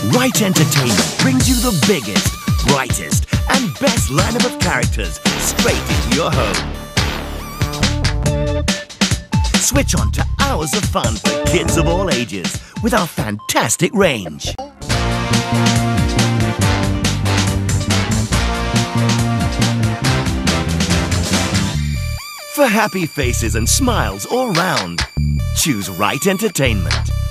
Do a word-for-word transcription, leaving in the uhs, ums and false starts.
Right Entertainment brings you the biggest, brightest, and best lineup of characters straight into your home. Switch on to hours of fun for kids of all ages with our fantastic range. For happy faces and smiles all round, choose Right Entertainment.